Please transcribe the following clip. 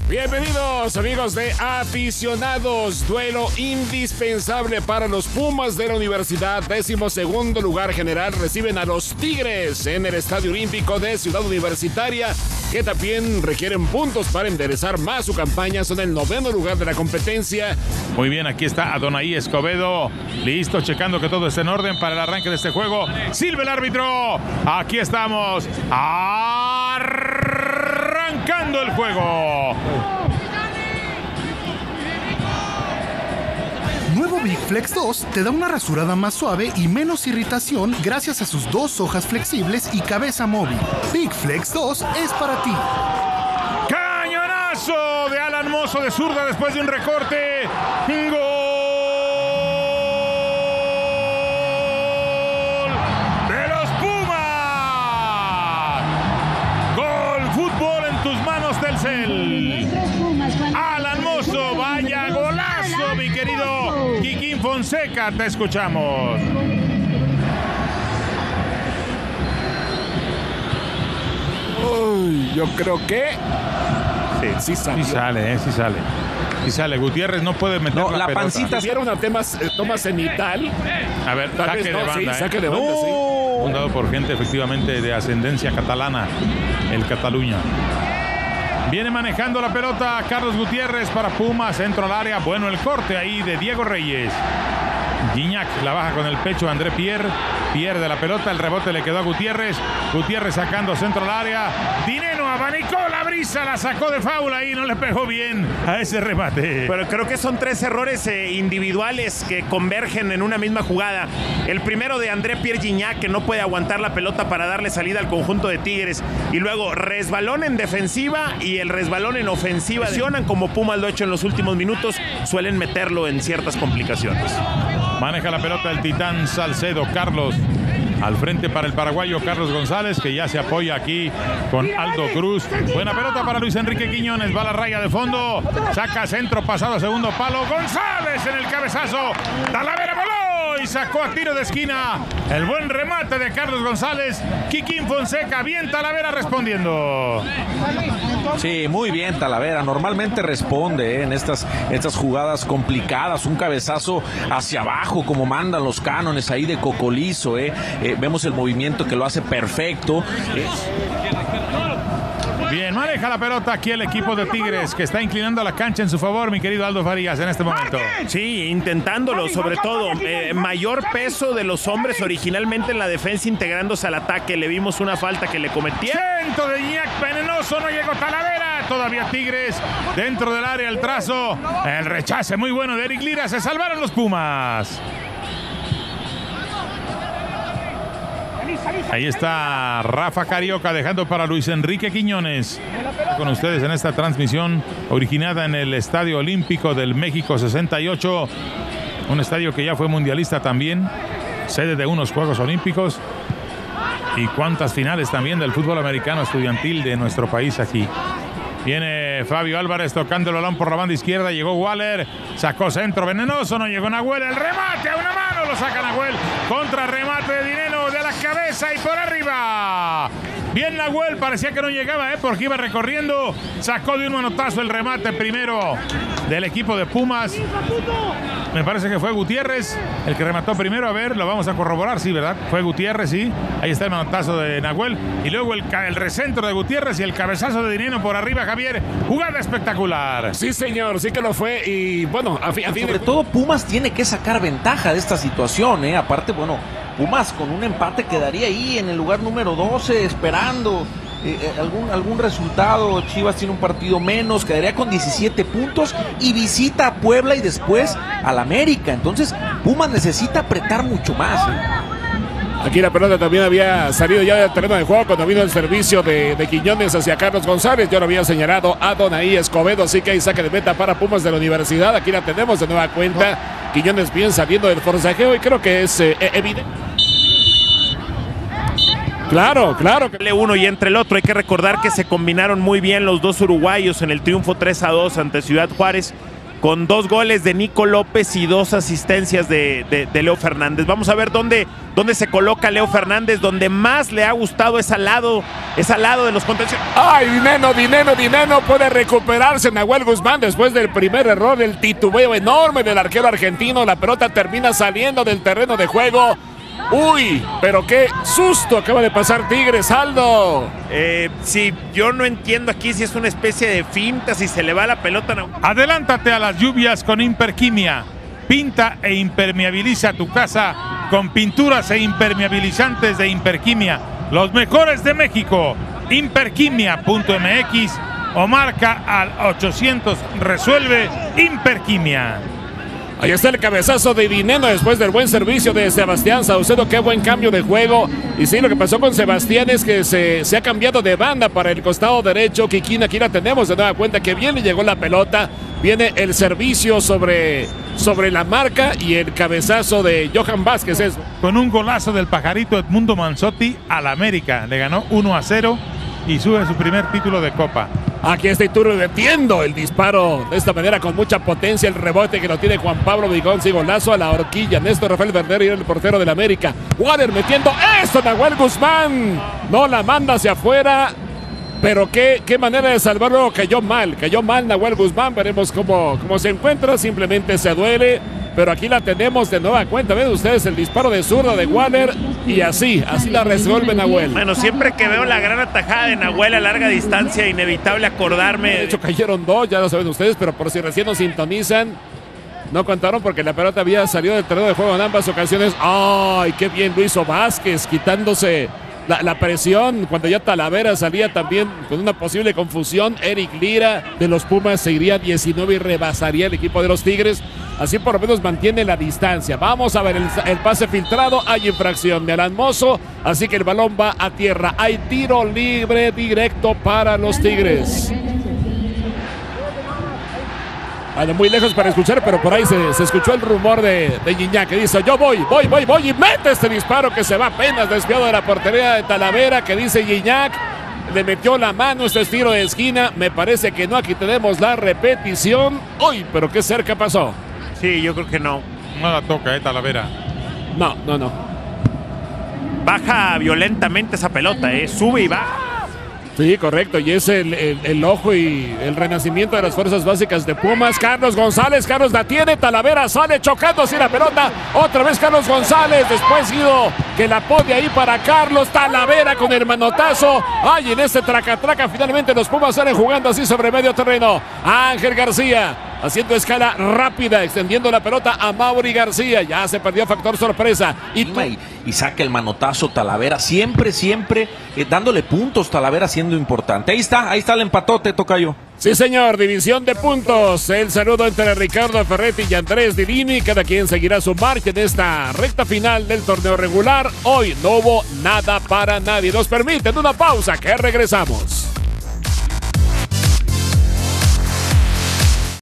Bienvenidos amigos de Aficionados, duelo indispensable para los Pumas de la Universidad, 12º lugar general, reciben a los Tigres en el Estadio Olímpico de Ciudad Universitaria, que también requieren puntos para enderezar más su campaña, son el 9º lugar de la competencia. Muy bien, aquí está Adonai Escobedo, listo, checando que todo esté en orden para el arranque de este juego. Silva el árbitro, aquí estamos, arrancando el juego. Nuevo Big Flex 2 te da una rasurada más suave y menos irritación gracias a sus 2 hojas flexibles y cabeza móvil. Big Flex 2 es para ti. Cañonazo de Alan Mozo de zurda después de un recorte. ¡Gol! ¡De los Pumas! ¡Gol! Fútbol en tus manos, Telcel. Alan Mozo, vaya golazo, mi querido Kikín Fonseca, te escuchamos. Uy, yo creo que sí sale. Sí sale. Gutiérrez no puede meter la pancita. Si era una toma cenital. A ver, saque de banda. Sí, saque de banda, sí. Fundado por gente efectivamente de ascendencia catalana, el Cataluña. Viene manejando la pelota Carlos Gutiérrez para Pumas, centro al área. Bueno, el corte ahí de Diego Reyes. Gignac la baja con el pecho André Pierre. Pierde la pelota, el rebote le quedó a Gutiérrez. Gutiérrez sacando centro al área. Dineno abanicó la brisa, la sacó de foul ahí, no le pegó bien a ese remate. Pero creo que son 3 errores individuales que convergen en una misma jugada. El primero de André Pierre Gignac, que no puede aguantar la pelota para darle salida al conjunto de Tigres. Y luego resbalón en defensiva y el resbalón en ofensiva. Como Pumas lo ha hecho en los últimos minutos, suelen meterlo en ciertas complicaciones. Maneja la pelota el titán Salcedo, Carlos. Al frente para el paraguayo Carlos González, que ya se apoya aquí con Aldo Cruz. Buena pelota para Luis Enrique Quiñones, va a la raya de fondo, saca centro pasado a segundo palo. González en el cabezazo, Talavera voló y sacó a tiro de esquina. El buen remate de Carlos González. Kikín Fonseca, bien Talavera respondiendo. Sí, muy bien Talavera, normalmente responde en estas jugadas complicadas, un cabezazo hacia abajo como mandan los cánones ahí de Cocolizo, vemos el movimiento que lo hace perfecto. Bien, maneja la pelota aquí el equipo de Tigres, que está inclinando la cancha en su favor, mi querido Aldo Farías, en este momento. Sí, intentándolo, sobre todo. Mayor peso de los hombres originalmente en la defensa, integrándose al ataque. Le vimos una falta que le cometía. Centro de Gignac, venenoso, no llegó Talavera. Todavía Tigres dentro del área, el trazo. El rechace muy bueno de Eric Lira. Se salvaron los Pumas. Ahí está Rafa Carioca dejando para Luis Enrique Quiñones. Con ustedes en esta transmisión originada en el Estadio Olímpico del México 68. Un estadio que ya fue mundialista también. Sede de unos Juegos Olímpicos. Y cuántas finales también del fútbol americano estudiantil de nuestro país aquí. Viene Fabio Álvarez tocando el balón por la banda izquierda. Llegó Waller. Sacó centro venenoso. No llegó Nahuel. El remate a una mano. Lo saca Nahuel. Contra remate de Dineno de la cabeza y por arriba. Bien Nahuel. Parecía que no llegaba, porque iba recorriendo. Sacó de un manotazo el remate primero del equipo de Pumas. Me parece que fue Gutiérrez el que remató primero. A ver, lo vamos a corroborar. Sí, ¿verdad? Fue Gutiérrez, sí. Ahí está el manotazo de Nahuel. Y luego el recentro de Gutiérrez y el cabezazo de Dineno por arriba, Javier. Jugada espectacular. Sí, señor, sí que lo fue. Y bueno, sobre todo Pumas tiene que sacar ventaja de esta situación, Aparte, bueno, Pumas con un empate quedaría ahí en el lugar número 12 esperando algún resultado. Chivas tiene un partido menos, quedaría con 17 puntos y visita a Puebla y después al América. Entonces Pumas necesita apretar mucho más. Aquí la pelota también había salido ya del terreno de juego cuando vino el servicio de Quiñones hacia Carlos González. Ya lo había señalado Adonai Escobedo, así que hay saque de meta para Pumas de la Universidad. Aquí la tenemos de nueva cuenta. Quiñones bien saliendo del forcejeo y creo que es evidente. Claro. Uno y entre el otro. Hay que recordar que se combinaron muy bien los dos uruguayos en el triunfo 3-2 ante Ciudad Juárez, con 2 goles de Nico López y 2 asistencias de Leo Fernández. Vamos a ver dónde dónde se coloca Leo Fernández, donde más le ha gustado es al lado de los contenciones. ¡Ay, Dineno puede recuperarse Nahuel Guzmán después del primer error, del titubeo enorme del arquero argentino! La pelota termina saliendo del terreno de juego. ¡Uy! Pero qué susto acaba de pasar Tigres, Aldo. Sí, yo no entiendo aquí si es una especie de finta, si se le va la pelota. Adelántate a las lluvias con Imperquimia. Pinta e impermeabiliza tu casa con pinturas e impermeabilizantes de Imperquimia. Los mejores de México. Imperquimia.mx o marca al 800 resuelve Imperquimia. Ahí está el cabezazo de Dineno después del buen servicio de Sebastián Saucedo. Qué buen cambio de juego. Y sí, lo que pasó con Sebastián es que se ha cambiado de banda para el costado derecho. Kikín, aquí la tenemos de nueva cuenta, que bien le llegó la pelota. Viene el servicio sobre la marca y el cabezazo de Johan Vázquez. Con un golazo del pajarito Edmundo Manzotti al América. Le ganó 1-0 y sube su primer título de Copa. Aquí está Iturbe metiendo el disparo de esta manera con mucha potencia. El rebote que lo tiene Juan Pablo Vigón. Sí, golazo a la horquilla. Néstor Rafael Verdera y el portero del América. Water metiendo esto. Nahuel Guzmán no la manda hacia afuera. Pero qué manera de salvarlo. Cayó mal Nahuel Guzmán. Veremos cómo se encuentra. Simplemente se duele. Pero aquí la tenemos de nueva cuenta. Ven ustedes el disparo de zurda de Waller. Y así la resuelve Nahuel. Bueno, siempre que veo la gran atajada de Nahuel a larga distancia, inevitable acordarme. De hecho, cayeron dos, ya lo saben ustedes, pero por si recién nos sintonizan, no contaron porque la pelota había salido del terreno de juego en ambas ocasiones. ¡Ay, qué bien lo hizo Vázquez! Quitándose la presión cuando ya Talavera salía también con una posible confusión. Eric Lira de los Pumas seguiría 19 y rebasaría el equipo de los Tigres. Así por lo menos mantiene la distancia. Vamos a ver el pase filtrado. Hay infracción de Alan Mozo, así que el balón va a tierra. Hay tiro libre directo para los Tigres. Muy lejos para escuchar, pero por ahí se escuchó el rumor de Gignac, que dice: yo voy, y mete este disparo que se va apenas desviado de la portería de Talavera, que dice Gignac. Le metió la mano, este es tiro de esquina. Me parece que no, aquí tenemos la repetición. ¡Uy! Pero qué cerca pasó. Sí, yo creo que no. No la toca, Talavera. No. Baja violentamente esa pelota, sube y baja. Sí, correcto, y es el ojo y el renacimiento de las fuerzas básicas de Pumas. Carlos González, Carlos la tiene, Talavera sale chocando así la pelota, otra vez Carlos González, después Guido que la pone ahí para Carlos, Talavera con el manotazo. Ay, en este traca-traca finalmente los Pumas salen jugando así sobre medio terreno. Ángel García haciendo escala rápida, extendiendo la pelota a Mauri García. Ya se perdió factor sorpresa. Y saca el manotazo Talavera. Siempre dándole puntos. Talavera siendo importante. Ahí está el empatote, tocayo. Sí, señor, división de puntos. El saludo entre Ricardo Ferretti y Andrés Divini. Cada quien seguirá su marcha en esta recta final del torneo regular. Hoy no hubo nada para nadie. Nos permiten una pausa, que regresamos.